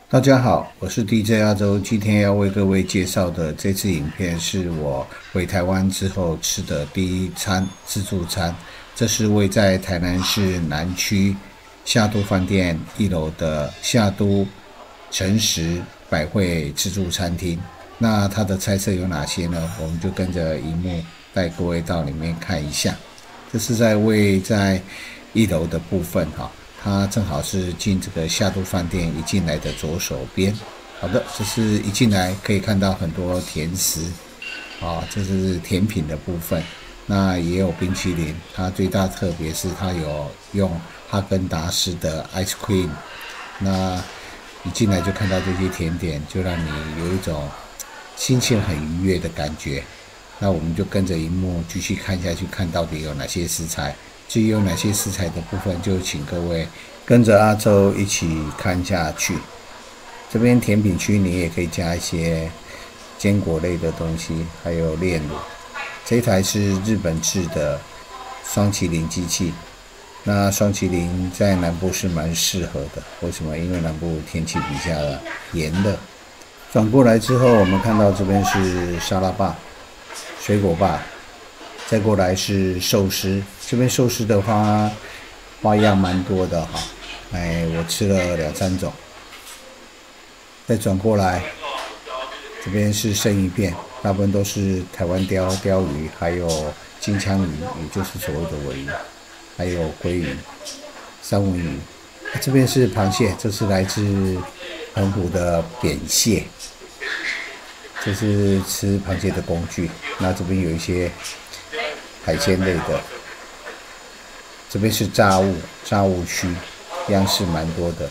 大家好，我是 DJ 亚洲。今天要为各位介绍的这次影片是我回台湾之后吃的第一餐自助餐。这是位在台南市南区夏都饭店1楼的夏都诚实百汇自助餐厅。那它的菜色有哪些呢？我们就跟着荧幕带各位到里面看一下。这是位在1楼的部分哈。它正好是进这个夏都饭店一进来的左手边。好的，这是一进来可以看到很多甜食这是甜品的部分。那也有冰淇淋，它最大特别是它有用哈根达斯的 ice cream。那一进来就看到这些甜点，就让你有一种心情很愉悦的感觉。那我们就跟着荧幕继续看下去，看到底有哪些食材。至于有哪些食材的部分，就请各位跟着阿周一起看下去。这边甜品区你也可以加一些坚果类的东西，还有炼乳。这一台是日本制的双麒麟机器。那双麒麟在南部是蛮适合的，为什么？因为南部天气比较炎热。转过来之后，我们看到这边是沙拉吧、水果吧。再过来是寿司，这边寿司的话花样蛮多的哈，我吃了2、3种。再转过来，这边是生鱼片，大部分都是台湾鲷鱼，还有金枪鱼，也就是所谓的尾鱼，还有鲑鱼、三文鱼。这边是螃蟹，这是来自澎湖的扁蟹，这是吃螃蟹的工具。那这边有一些海鲜类的，这边是炸物区，样式蛮多的。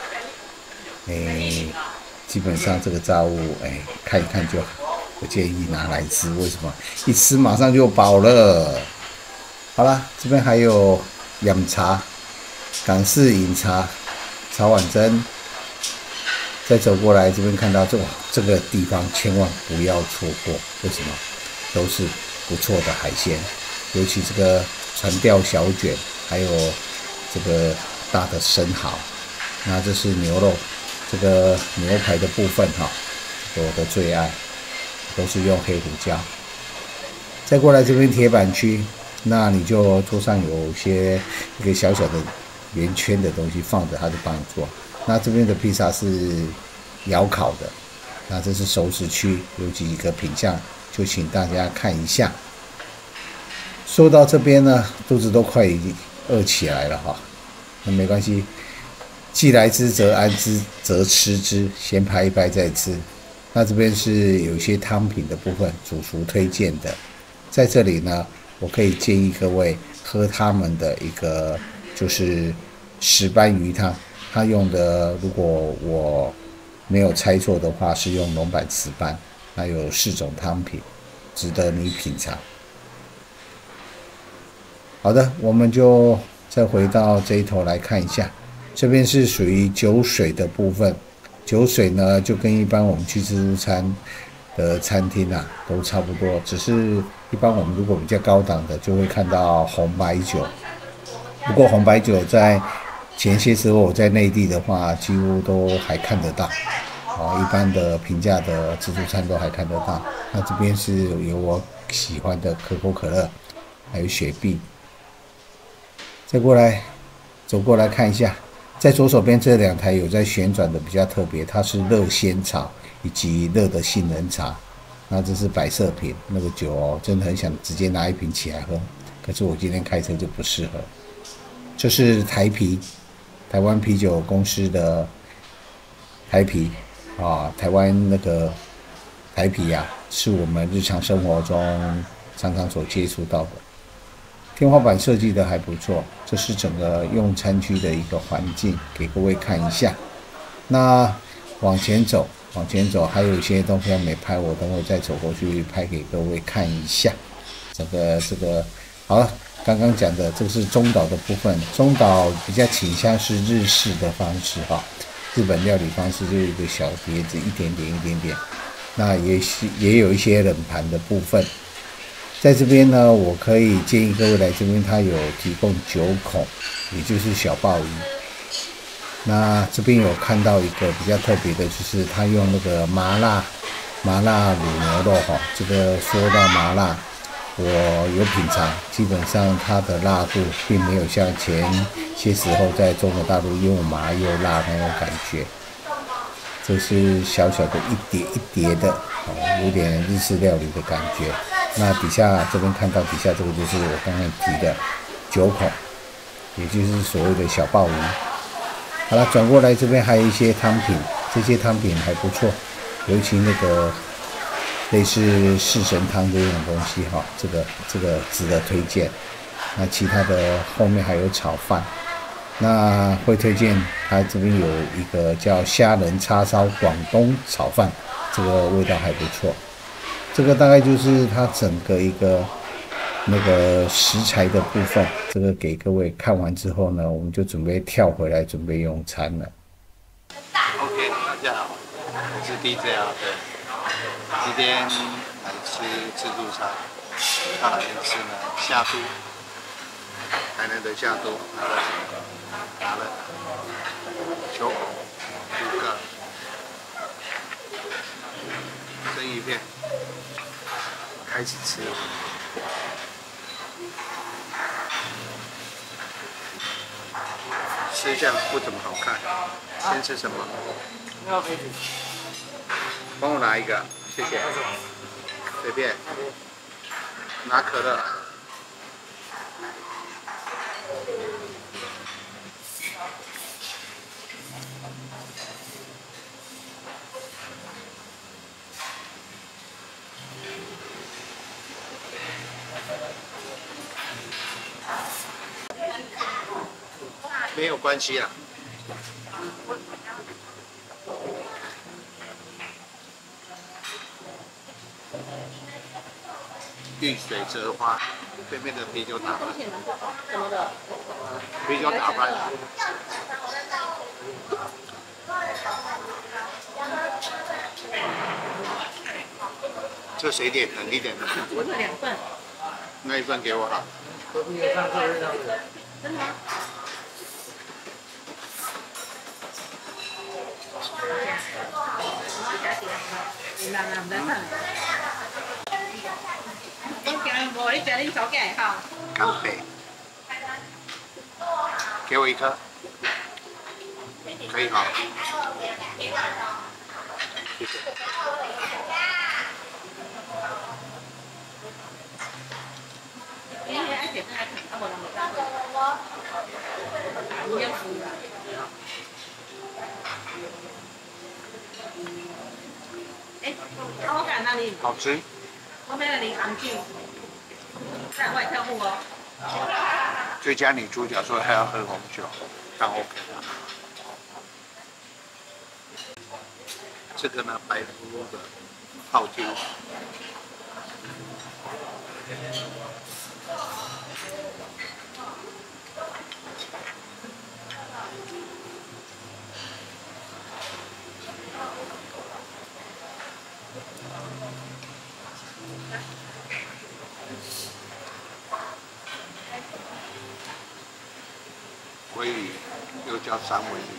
基本上这个炸物，看一看就好，不建议拿来吃。为什么？一吃马上就饱了。好啦，这边还有饮茶，港式饮茶，茶碗蒸。再走过来，这边看到这个地方千万不要错过，为什么？都是不错的海鲜。尤其这个船钓小卷，还有这个大的生蚝。那这是牛肉，这个牛排的部分我的最爱，都是用黑胡椒。再过来这边铁板区，那你就桌上有一个小小的圆圈的东西放着，它就帮你做。那这边的披萨是窑烤的，那这是熟食区，有几个品项，就请大家看一下。说到这边呢，肚子都快饿起来了哈。那没关系，既来之则安之，则吃之，先拍一拍再吃。那这边是有一些汤品的部分，主厨推荐的。在这里呢，我可以建议各位喝他们的一个就是石斑鱼汤，他用的如果我没有猜错的话，是用龙板石斑，那有4种汤品，值得你品尝。好的，我们就再回到这一头来看一下，这边是属于酒水的部分。酒水呢，就跟一般我们去自助餐的餐厅都差不多，只是一般我们如果比较高档的，就会看到红白酒。不过红白酒在前些时候我在内地的话，几乎都还看得到，一般的平价的自助餐都还看得到。那这边是有我喜欢的可口可乐，还有雪碧。再走过来看一下，在左手边这2台有在旋转的比较特别，它是热仙草以及热的杏仁茶。那这是摆设品，那个酒真的很想直接拿一瓶起来喝，可是我今天开车就不适合。这是台啤，台湾啤酒公司的台啤台湾那个台啤是我们日常生活中常常所接触到的。天花板设计的还不错，这是整个用餐区的一个环境，给各位看一下。那往前走，还有一些东西还没拍，我等会再走过去拍给各位看一下。这个好了，刚刚讲的这个是中岛的部分，中岛比较倾向是日式的方式日本料理方式就有一个小碟子，一点点。那也有一些冷盘的部分。在这边呢，我可以建议各位来这边，它有提供9孔，也就是小鲍鱼。 那这边有看到一个比较特别的，就是他用那个麻辣卤牛肉哈，这个说到麻辣，我有品尝，基本上它的辣度并没有像前些时候在中国大陆又麻又辣那种感觉。这是小小的一碟一碟的，有点日式料理的感觉。那底下这边看到底下这个就是我刚才提的9孔，也就是所谓的小鲍鱼。好了，转过来这边还有一些汤品，这些汤品还不错，尤其那个类似四神汤这种东西哈，这个值得推荐。那其他的后面还有炒饭。那会推荐它这边有一个叫虾仁叉烧广东炒饭，这个味道还不错。这个大概就是它整个一个那个食材的部分。这个给各位看完之后呢，我们就准备跳回来准备用餐了。 OK， 大家好，我是 DJ 阿飞，今天来吃自助餐，到哪边吃呢？夏都，台南的夏都拿了9口5个生鱼片，开始吃。吃相不怎么好看，先吃什么？帮我拿一个，谢谢。随便。拿可乐。没有关系啦。遇水折花，对面的啤酒打翻。什么的？啤酒打翻。这谁点的？你点的？我是2份。那1份给我了。真的吗？干贝，给我1颗，可以哈。谢谢。好吃。后面的领航剧，在外跳舞哦。最佳女主角说还要喝红酒，但 OK 了。这个呢，白乎乎的泡椒。鲑鱼又叫三文鱼。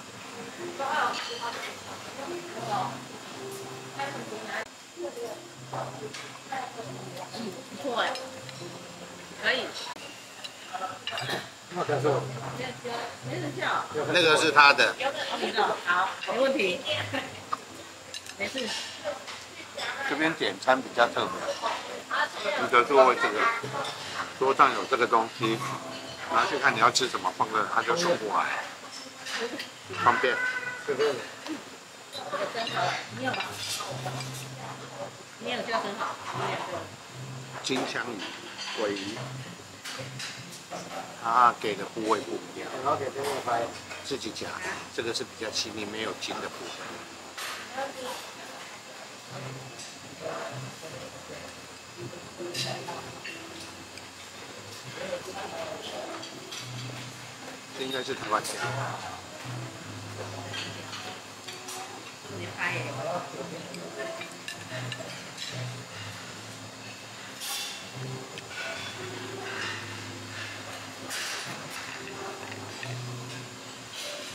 不错哎，可以。那个是他的。好，没问题。没事。这边点餐比较特别，你的座位这个桌上有这个东西，拿去看你要吃什么，放这他就送过来，方便。这个真好，你有吗？你有就很好。金枪鱼、尾鱼，它给的部位不一样，自己夹，这个是比较细腻，没有筋的部分。这应该是台湾虾。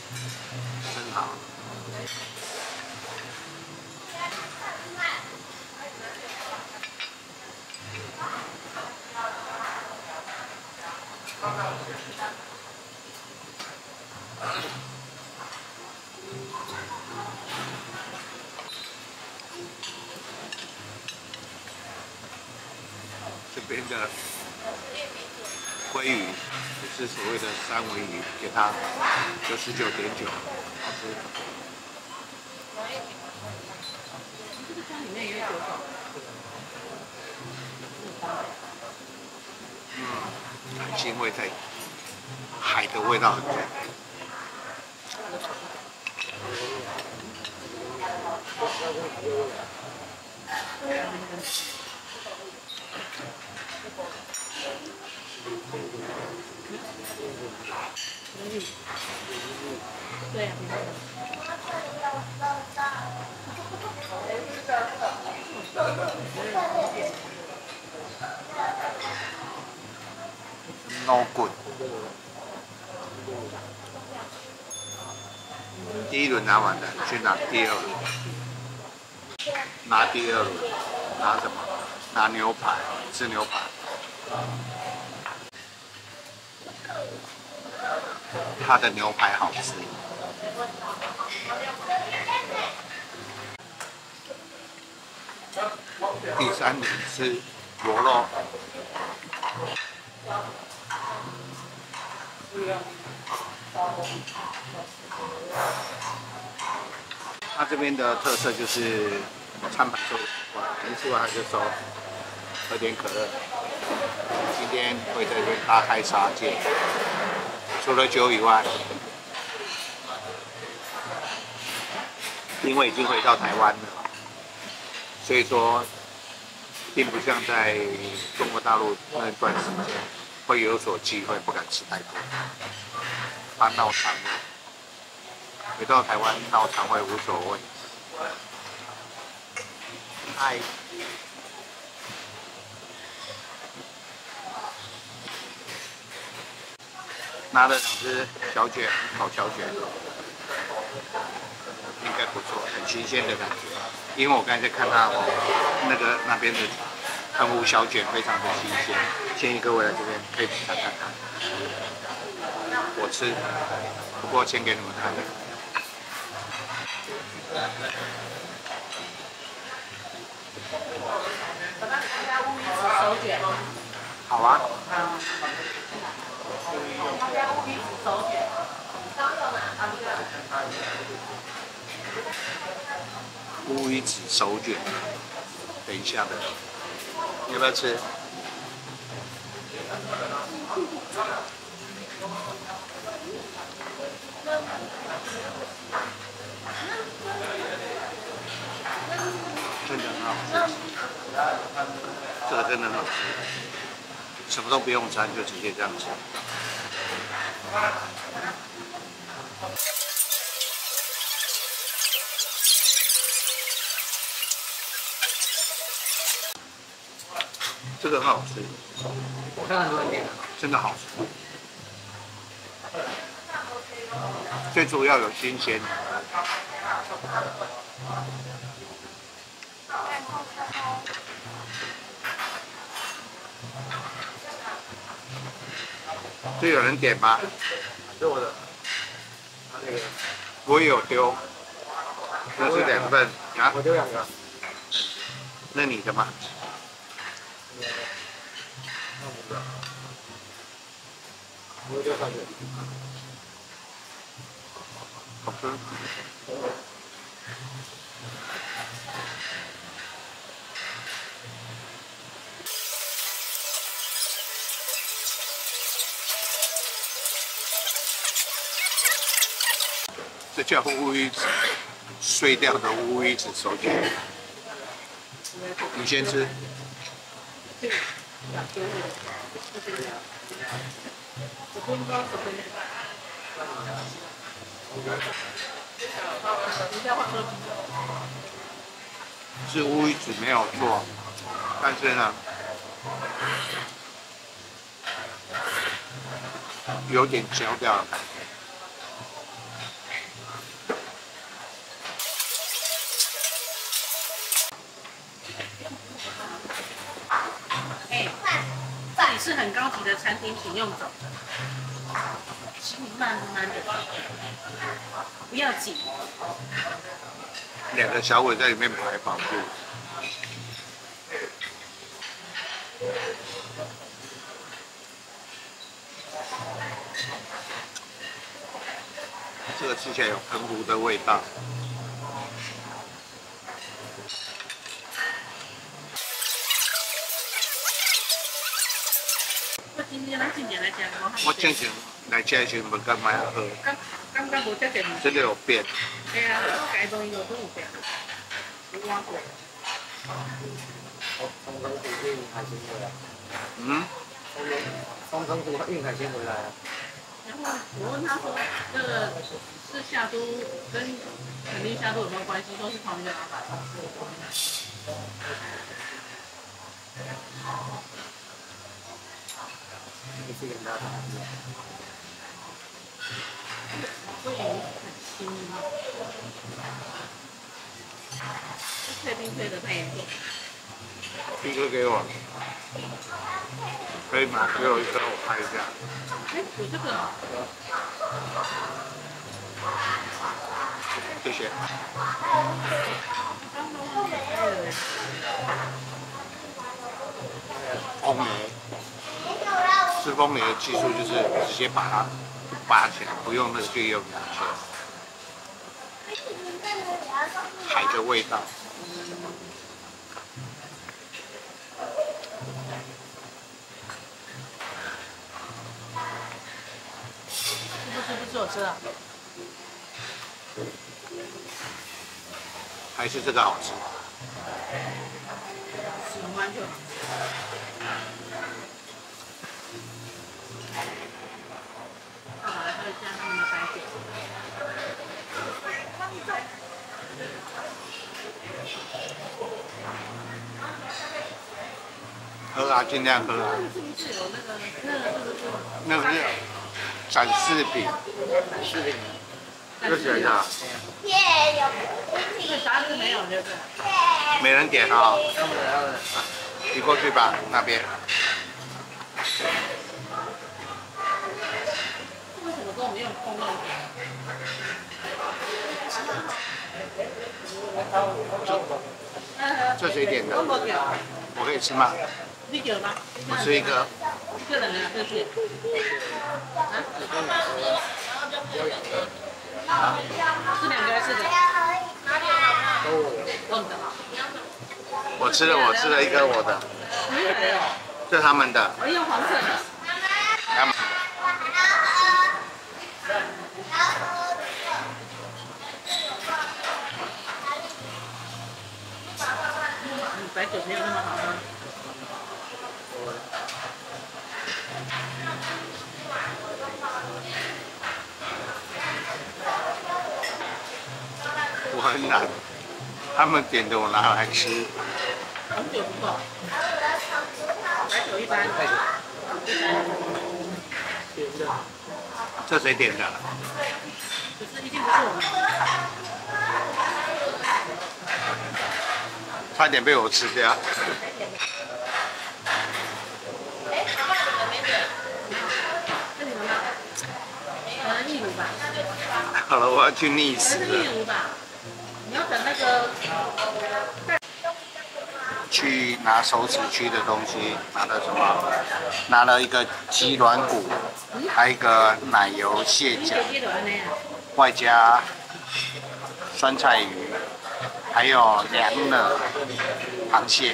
真好。这边的鲑鱼也是所谓的三文鱼，给它99.9，好吃。 它里面也有9种。 海鲜味在，海的味道很重。 对呀。 No good。第一轮拿完了，去拿第二轮。拿第二轮，拿什么？拿牛排，吃牛排。它的牛排好吃。第三轮吃螺肉。它这边的特色就是餐盘收的很快，一吃完他就收，喝点可乐。今天会在这边大开杀戒，除了酒以外，因为已经回到台湾了，所以说并不像在中国大陆那段时间会有所忌讳，不敢吃太多，怕闹肠胃。回到台湾闹肠胃无所谓。嗨，拿了2只小卷，烤小卷，应该不错，很新鲜的感觉。因为我刚才在看到那边的澎湖小卷非常的新鲜，建议各位来这边可以尝看看。我吃，不过先给你们看。 手卷。 好啊。 手卷。 乌鱼子手卷，等一下的，你要不要吃？真的很好吃，这个真的很好吃，什么都不用沾，就直接这样吃。这个很好吃， 我看很多人点了。 真的好吃。最主要有新鲜。这有人点吗？是我的。那个我也有丢，那是2份啊。 我丢2个。 那你的吗？ 我丢3个。 好吃。这叫乌鱼子，碎掉的乌鱼子手卷。你先吃。是乌鱼子没有错，但是呢，有点焦掉的感觉。 是很高级的餐厅，请用走的，请你慢慢的，不要紧。 2个小鬼在里面排跑步。这个吃起来有澎湖的味道。 我今天咱进前来吃， 我正常来吃的时候，无感觉好， 感觉无这点。 真的有变。 对啊，改东西都有变，有挖过。 从澎湖运海鲜回来。 嗯？ 从澎湖运海鲜回来啊。 然后我问他说，这个是夏都跟垦丁夏都有没有关系？都是同一个老板。 你是跟他打的。 所以很轻，确定推的太严重。 一个给我，可以吗？给我一个，我拍一下。 哎，有这个哦。 谢谢。风梅，吃风梅的技术就是直接把它拔起来，不用那个去用牙签。海的味道。 不是我吃的。 还是这个好吃。 喜欢就好。好，来喝一下他们的白酒。 喝啊，尽量喝啊。 是不是有那个是展示品。 展示品。 这个选的。 这个啥子没有，对不对？ 没人点啊、哦。 他们的。 你过去吧，那边。 为什么跟我们用空肉点？ 这谁点的？ 我点。 我可以吃吗？ 你点吗？ 我吃一个。 一个人啊，这是。啊？是2个还是4个？都你的。 我吃了一个我的。这是他们的。 我用黄色的。 他们的。 白酒没有那么好喝。 我很懒，他们点的我拿来吃。 红酒不错，白酒一般。 这谁点的？ 可是一定不是我们。 差点被我吃掉。 那你们呢？可能秘鲁吧。 好了，我要去觅食可能是秘了。 鲁吧。你要等那个。 去拿手指区的东西，拿了什么？拿了一个鸡软骨，还有一个奶油蟹脚，外加酸菜鱼，还有凉的螃蟹。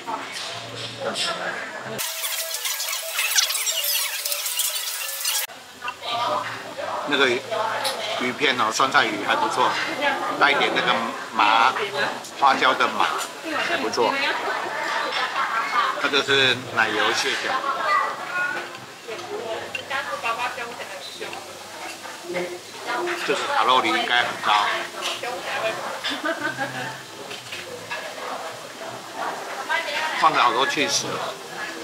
那个鱼片哦，酸菜鱼还不错，带一点那个麻花椒的麻，还不错。这个是奶油蟹脚。这个卡路里应该很高。放了好多cheese哦。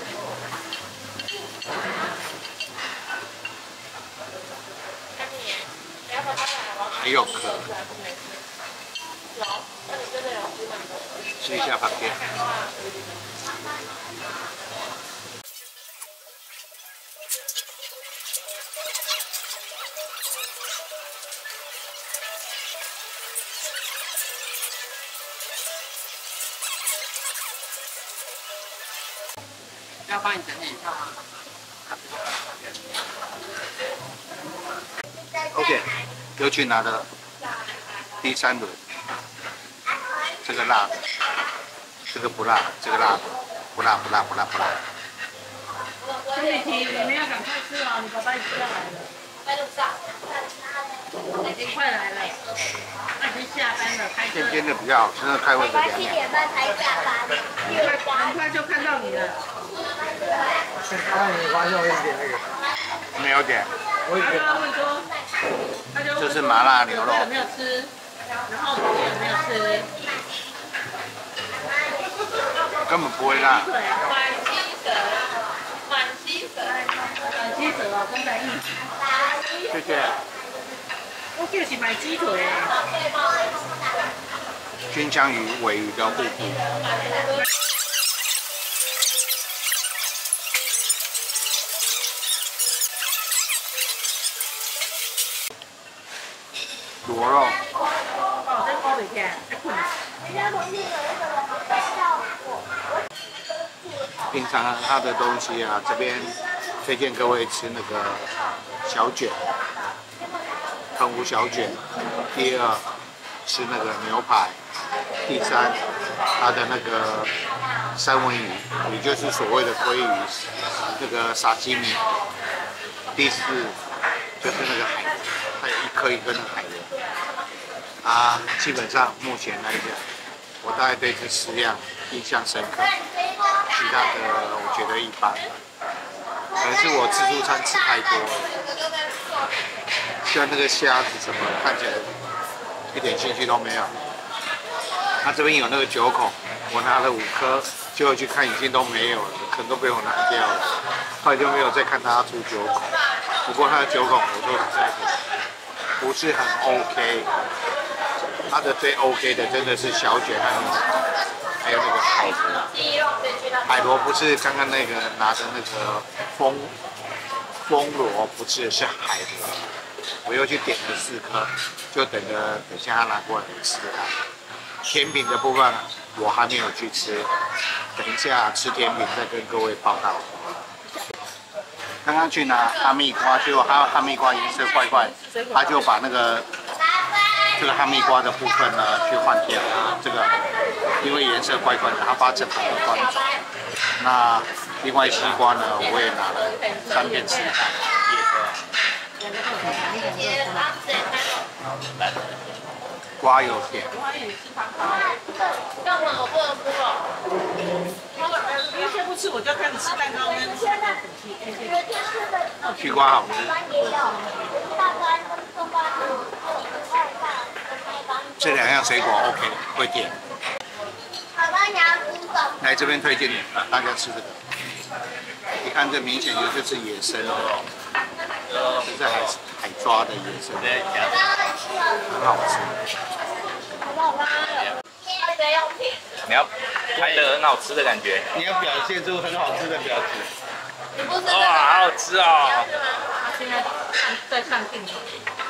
还有壳。吃一下旁边。 要帮你整理一下吗？ OK， 又去拿了第3轮，这个辣的，这个不辣，这个辣的，不辣。 兄弟提，你们要赶快吃哦，你爸爸已经要来了。在路上。已经快来了，他已经下班了，开车。 边边的比较好吃，那开会的凉。 7点半才下班， 很快就看到你了。 那你发现我有点那个？ 没有点。 他刚刚问说，他就问这是麻辣牛肉有没有吃？然后你有没有吃？ 根本不会辣。 满鸡舌哦，跟在一起。 谢谢。 我就是买鸡腿诶。 菌枪鱼、尾鱼的互补。螺肉。 哦，这高袂起来，太困了。 平常它的东西啊，这边推荐各位吃那个小卷，澎湖小卷。第2吃那个牛排。第3，它的那个三文鱼，也就是所谓的鲑鱼，那个沙基米。第4就是那个海，还有一颗一颗的海螺。啊，基本上目前来讲，我大概对这10样印象深刻，其他的我觉得一般，可能是我自助餐吃太多了，像那个虾子什么看起来一点兴趣都没有。他这边有那个9孔，我拿了5颗，结果去看已经都没有了，可能都被我拿掉了，后来就没有再看他出9孔。不过他的9孔我说实在的不是很 OK。它的最 OK 的真的是小卷还有那个海螺。海螺不是刚刚那个拿的那个风螺，不是，是海螺。我又去点了4颗，就等一下他拿过来吃它。甜品的部分我还没有去吃，等一下吃甜品再跟各位报道。刚刚去拿哈密瓜，结果它哈密瓜颜色怪怪，他就把那个。这个哈密瓜的部分呢，去换掉。这个因为颜色怪怪的，它把整个都端走。那另外西瓜呢，我也拿了3片吃看，瓜有甜。 干嘛我不能吃了？因为先不吃，我就开始吃蛋糕跟西瓜好吃。这2样水果 OK， 会甜。来这边推荐大家吃这个，你看这明显就是野生的，这是海抓的野生，很好吃。 你要拍的很好吃的感觉。 你要表现出很好吃的表情。 哇，好好吃哦！ 他现在在看镜头。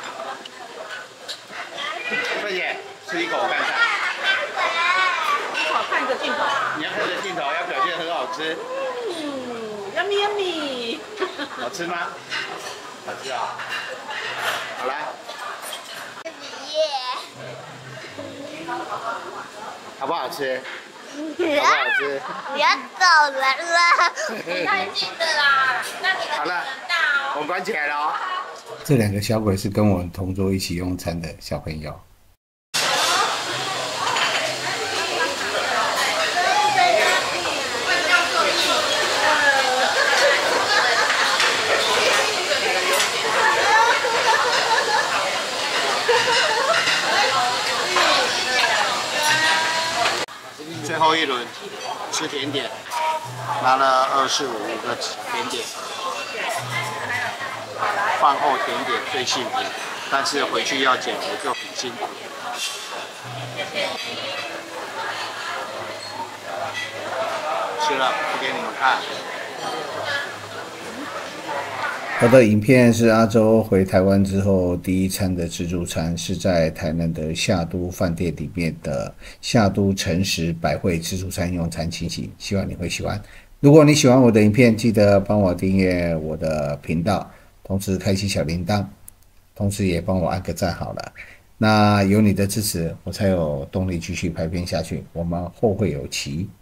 慧姐，吃一口看看。 一口看一个镜头。 你要看着镜头，要表现很好吃。 yummy yummy。 好吃吗？好吃啊！好来。好不好吃？好不好吃？ 不要走人了。 太近了啦，那你的好了，我们关起来了哦。 这2个小鬼是跟我们同桌一起用餐的小朋友。 最后一轮吃甜点，拿了2、4、5个甜点。饭后甜点最幸福，但是回去要减肥就很辛苦。吃了不给你们看。 我的影片是阿周回台湾之后第1餐的自助餐，是在台南的夏都饭店里面的夏都诚实百汇自助餐用餐情形，希望你会喜欢。 如果你喜欢我的影片，记得帮我订阅我的频道，同时开启小铃铛，同时也帮我按个赞好了。那有你的支持，我才有动力继续拍片下去。我们后会有期。